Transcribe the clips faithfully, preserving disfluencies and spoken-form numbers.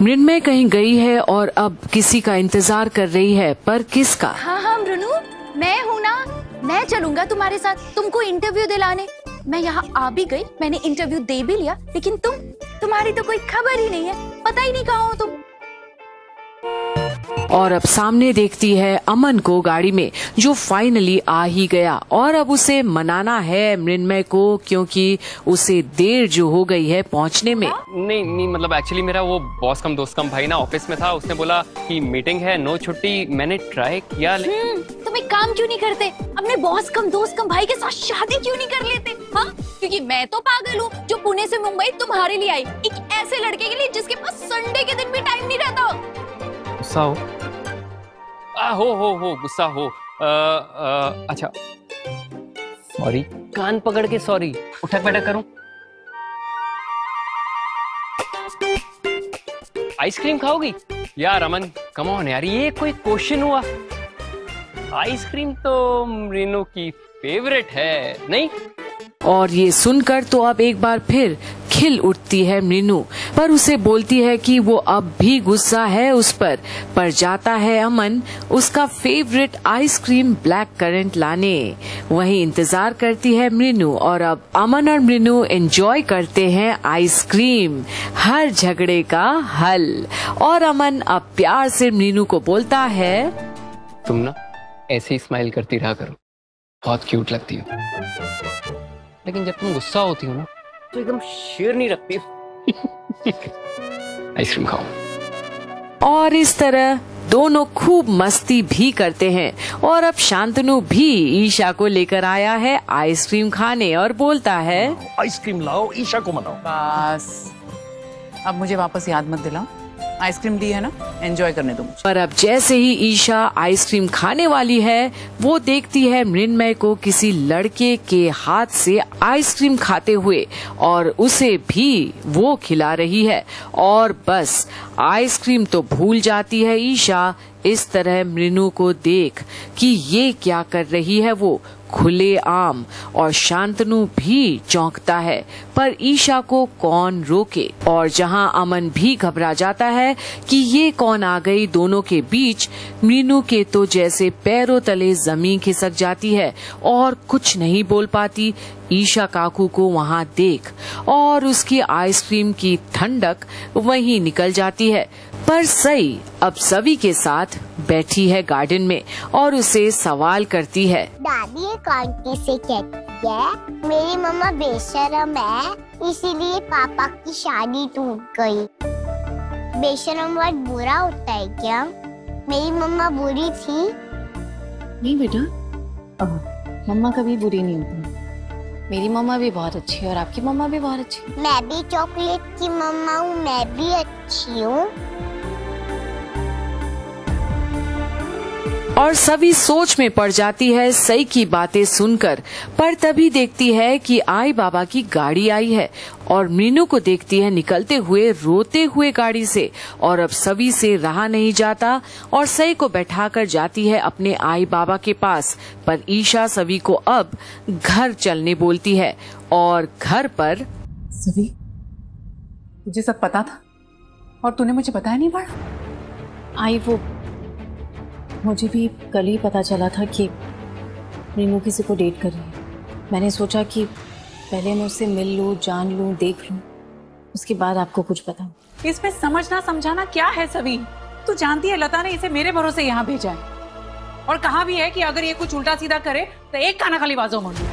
मृण्मय कहीं गई है और अब किसी का इंतजार कर रही है, पर किसका? हाँ हाँ मृणु, मैं हूँ ना, मैं चलूंगा तुम्हारे साथ तुमको इंटरव्यू दिलाने। मैं यहाँ आ भी गई, मैंने इंटरव्यू दे भी लिया, लेकिन तुम तुम्हारी तो कोई खबर ही नहीं है, पता ही नहीं कहाँ हो तुम। और अब सामने देखती है अमन को गाड़ी में, जो फाइनली आ ही गया और अब उसे मनाना है मृण्मय को, क्योंकि उसे देर जो हो गई है पहुंचने में। नहीं नहीं मतलब एक्चुअली मेरा वो बॉस कम दोस्त कम भाई ना ऑफिस में था, उसने बोला कि मीटिंग है, नो छुट्टी। मैंने ट्राई किया। तुम एक काम क्यों नहीं करते, अपने बॉस कम दोस्त कम भाई के साथ शादी क्यों नहीं कर लेते? हाँ, क्योंकि मैं तो पागल हूँ जो पुणे से मुंबई तुम्हारे लिए आई, एक ऐसे लड़के के लिए जिसके पास संडे के दिन भी टाइम नहीं रहता। गुस्सा हो आ, हो हो हो गुस्सा हो आ, आ, अच्छा सॉरी, कान पकड़ के सॉरी, उठक बैठक करूं? आइसक्रीम खाओगी यार? अमन कम ऑन यार, ये कोई क्वेश्चन हुआ? आइसक्रीम तो मृणु की फेवरेट है नहीं? और ये सुनकर तो अब एक बार फिर खिल उठती है मृणु, पर उसे बोलती है कि वो अब भी गुस्सा है उस पर। पर जाता है अमन उसका फेवरेट आइसक्रीम ब्लैक करंट लाने। वहीं इंतजार करती है मृणु और अब अमन और मृणु एंजॉय करते हैं आइसक्रीम, हर झगड़े का हल। और अमन अब प्यार से मृणु को बोलता है, तुम ना ऐसे ही स्माइल करती रहा करो, बहुत क्यूट लगती हो, लेकिन जब तुम गुस्सा होती हो ना तो एकदम शेर नहीं रखती हो। आइसक्रीम खाओ। और इस तरह दोनों खूब मस्ती भी करते हैं। और अब शांतनु भी ईशा को लेकर आया है आइसक्रीम खाने और बोलता है, आइसक्रीम लाओ, ईशा को मनाओ। बस अब मुझे वापस याद मत दिलाओ, आइसक्रीम ली है ना, एंजॉय करने दो मुझे। पर अब जैसे ही ईशा आइसक्रीम खाने वाली है, वो देखती है मृण्मय को किसी लड़के के हाथ से आइसक्रीम खाते हुए और उसे भी वो खिला रही है। और बस आइसक्रीम तो भूल जाती है ईशा इस तरह मृणु को देख कि ये क्या कर रही है वो खुले आम। और शांतनु भी चौंकता है, पर ईशा को कौन रोके। और जहां अमन भी घबरा जाता है कि ये कौन आ गई दोनों के बीच, मृणु के तो जैसे पैरों तले जमीन खिसक जाती है और कुछ नहीं बोल पाती ईशा काकू को वहां देख। और उसकी आइसक्रीम की ठंडक वहीं निकल जाती है। पर सई अब सभी के साथ बैठी है गार्डन में और उसे सवाल करती है, दादी एक आंटी से कहती है मेरी मम्मा बेशरम है, इसीलिए पापा की शादी टूट गई। बेशरम वर्ड बुरा होता है क्या? मेरी मम्मा बुरी थी? नहीं बेटा, मम्मा कभी बुरी नहीं होती। मेरी मम्मा भी बहुत अच्छी है और आपकी मम्मा भी बहुत अच्छी। मैं भी चॉकलेट की मम्मा हूँ, मैं भी अच्छी हूँ। और सभी सोच में पड़ जाती है सई की बातें सुनकर। पर तभी देखती है कि आई बाबा की गाड़ी आई है और मीनू को देखती है निकलते हुए रोते हुए गाड़ी से। और अब सभी से रहा नहीं जाता और सई को बैठाकर जाती है अपने आई बाबा के पास। पर ईशा सभी को अब घर चलने बोलती है। और घर पर सभी, तुझे सब पता था और तूने मुझे बताया नहीं पड़ा? आई वो मुझे भी कल ही पता चला था कि मीनू किसी को डेट कर रही है। मैंने सोचा कि पहले मैं उससे मिल लूं, जान लूं, देख लूं, उसके बाद आपको कुछ बताऊं। इसमें समझना समझाना क्या है सभी? तू जानती है लता ने इसे मेरे भरोसे यहाँ भेजा है और कहा भी है कि अगर ये कुछ उल्टा सीधा करे तो एक काना खाली बाजो मांगू।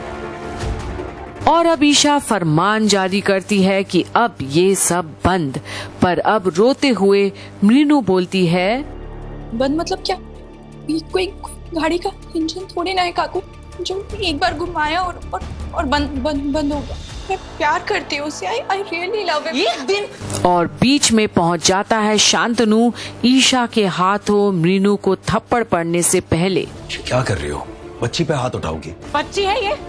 और अब ईशा फरमान जारी करती है कि अब ये सब बंद। पर अब रोते हुए मीनू बोलती है, बंद मतलब क्या? ये कोई, कोई गाड़ी का इंजन थोड़ी ना है काकू जो एक बार घुमाया और और, और बंद बंद बंद होगा। मैं प्यार करती हूँ उससे, I I really love him. एक दिन और बीच में पहुंच जाता है शांतनु ईशा के हाथों मीनू को थप्पड़ पड़ने से पहले। क्या कर रही हो? बच्ची पे हाथ उठाओगी? बच्ची है ये?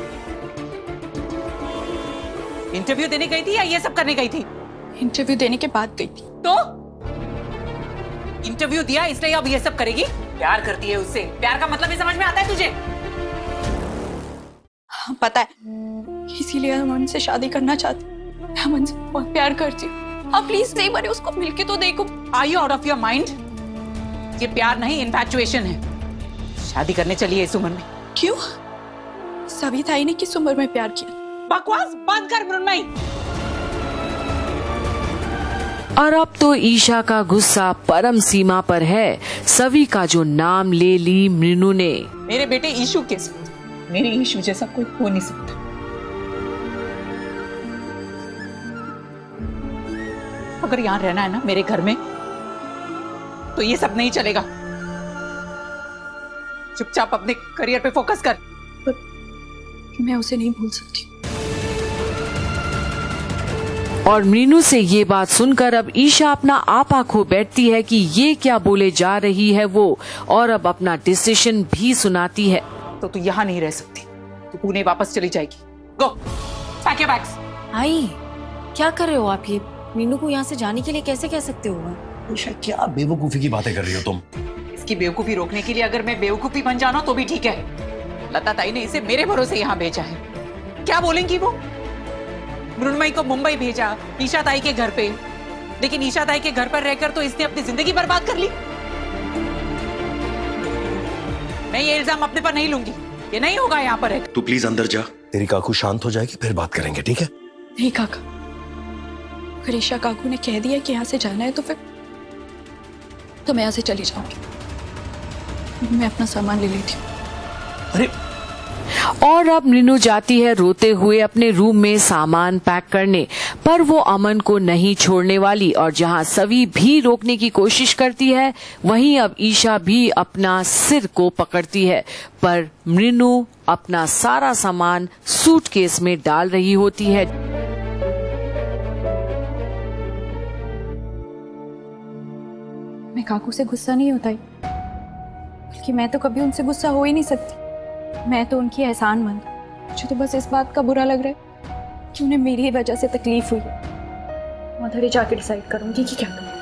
इंटरव्यू देने गई थी या ये सब करने गई थी? इंटरव्यू देने के बाद गई थी। तो इंटरव्यू दिया इसलिए अब ये सब करेगी? प्यार करती है उससे, प्यार का मतलब ही समझ में आता है तुझे? हाँ, पता है, इसीलिए हम उनसे शादी करना चाहती। मैं उनसे बहुत प्यार करती हूँ। आप प्लीज एक बार उसको मिलके तो देखो। Are you out of your mind? ये प्यार नहीं, इन्फैचुएशन है। शादी करने चली है इस उम्र में। क्यों? सभी ताई ने किस उम्र में प्यार किया? बकवास बंद कर मृण्मयी। और अब तो ईशा का गुस्सा परम सीमा पर है। सभी का जो नाम ले ली मीनू ने। मेरे बेटे ईशु के साथ मेरे ईशु जैसा कोई हो नहीं सकता। अगर यहाँ रहना है ना मेरे घर में, तो ये सब नहीं चलेगा। चुपचाप अपने करियर पे फोकस कर। पर मैं उसे नहीं भूल सकती। और मीनू से ये बात सुनकर अब ईशा अपना आपा खो बैठती है कि ये क्या बोले जा रही है वो, और अब अपना डिसीजन भी सुनाती है। तो तू यहाँ नहीं रह सकती, तू पुणे वापस चली जाएगी। Go, pack your bags. आई, क्या कर रहे हो आप? ये मीनू को यहाँ से जाने के लिए कैसे कह सकते हो? ईशा क्या बेवकूफी की बातें कर रही हो तुम? इसकी बेवकूफी रोकने के लिए अगर मैं बेवकूफी बन जाना तो भी ठीक है। लता ताई ने इसे मेरे भरोसे यहाँ भेजा है। क्या बोलेंगी वो? मृण्मयी को मुंबई भेजा ईशा ताई के घर पे, लेकिन ईशा ताई के घर पर रहकर तो इसने अपनी जिंदगी बर्बाद कर ली। मैं ये इल्जाम अपने पर नहीं लूंगी, ये नहीं होगा यहाँ पर। तू प्लीज अंदर जा, तेरी काकू शांत हो जाएगी फिर बात करेंगे, ठीक है? नहीं काका, अगर ईशा काकू ने कह दिया कि यहाँ से जाना है तो फिर तो मैं यहाँ से चली जाऊंगी। मैं अपना सामान ले लेती हूँ। अरे और अब मीनू जाती है रोते हुए अपने रूम में सामान पैक करने, पर वो अमन को नहीं छोड़ने वाली। और जहाँ सभी भी रोकने की कोशिश करती है, वहीं अब ईशा भी अपना सिर को पकड़ती है। पर मीनू अपना सारा सामान सूटकेस में डाल रही होती है। मैं काकू से गुस्सा नहीं होता ही, बल्कि मैं तो कभी उनसे गुस्सा हो ही नहीं सकती। मैं तो उनकी एहसानमंद। मुझे तो बस इस बात का बुरा लग रहा है कि उन्हें मेरी वजह से तकलीफ हुई है। मैं उधर ही जाके डिसाइड करूंगी कि क्या करूं।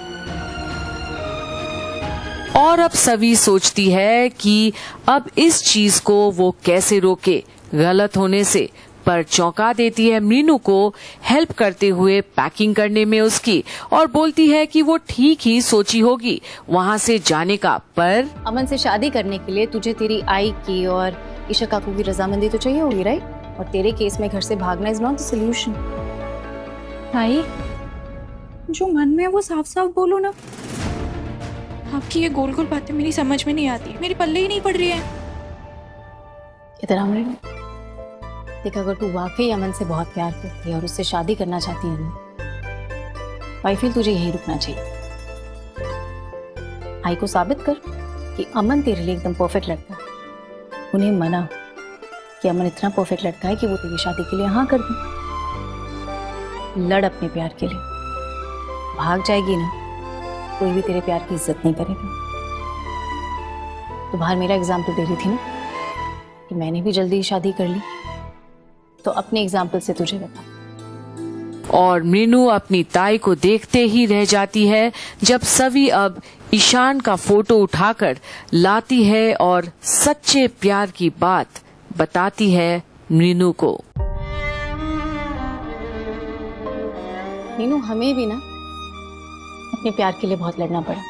और अब सभी सोचती है कि अब इस चीज को वो कैसे रोके गलत होने से, पर चौंका देती है मीनू को हेल्प करते हुए पैकिंग करने में उसकी, और बोलती है कि वो ठीक ही सोची होगी वहाँ से जाने का। पर अमन से शादी करने के लिए तुझे तेरी आई की और ईशा काकू की रजामंदी तो चाहिए होगी, राइट? और तेरे केस में घर से भागना इज नॉट द सोल्यूशन। भाई, जो मन में है वो साफ साफ बोलो ना। आपकी ये गोल गोल बातें मेरी समझ में नहीं आती, मेरी पल्ले ही नहीं पड़ रही है। इधर आ मृण्मयी, देख अगर तू वाकई अमन से बहुत प्यार करती है और उससे शादी करना चाहती है ना, आई फील तुझे यहीं रुकना चाहिए। आई को साबित कर कि अमन तेरे लिए एकदम परफेक्ट लड़का है। उन्हें मना कि अमन इतना परफेक्ट लड़का है कि वो तेरी शादी के लिए हाँ कर दे। लड़ अपने प्यार के लिए। भाग जाएगी ना, कोई भी तेरे प्यार की इज्जत नहीं करेगा। तो बाहर मेरा एग्जाम्पल दे रही थी ना कि मैंने भी जल्दी शादी कर ली, तो अपने एग्जाम्पल से तुझे बता। और मीनू अपनी ताई को देखते ही रह जाती है जब सभी अब ईशान का फोटो उठाकर लाती है और सच्चे प्यार की बात बताती है मीनू को। मीनू, हमें भी ना अपने प्यार के लिए बहुत लड़ना पड़ा।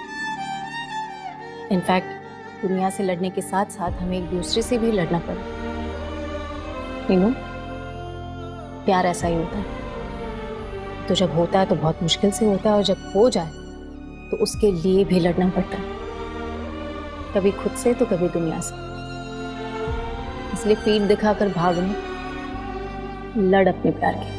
इनफैक्ट दुनिया से लड़ने के साथ साथ हमें एक दूसरे से भी लड़ना पड़ा। मीनू, प्यार ऐसा ही होता है, तो जब होता है तो बहुत मुश्किल से होता है, और जब हो जाए तो उसके लिए भी लड़ना पड़ता है, कभी खुद से तो कभी दुनिया से। इसलिए पीठ दिखाकर भागने, लड़ अपने प्यार के।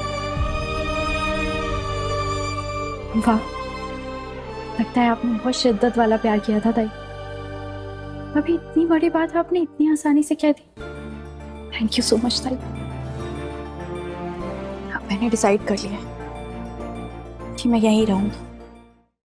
वाह, लगता है आपने बहुत शिद्दत वाला प्यार किया था ताई। अभी इतनी बड़ी बात आपने इतनी आसानी से कह दी। थैंक यू सो मच ताई। मैंने डिसाइड कर लिया है कि मैं यहीं रहूंगी।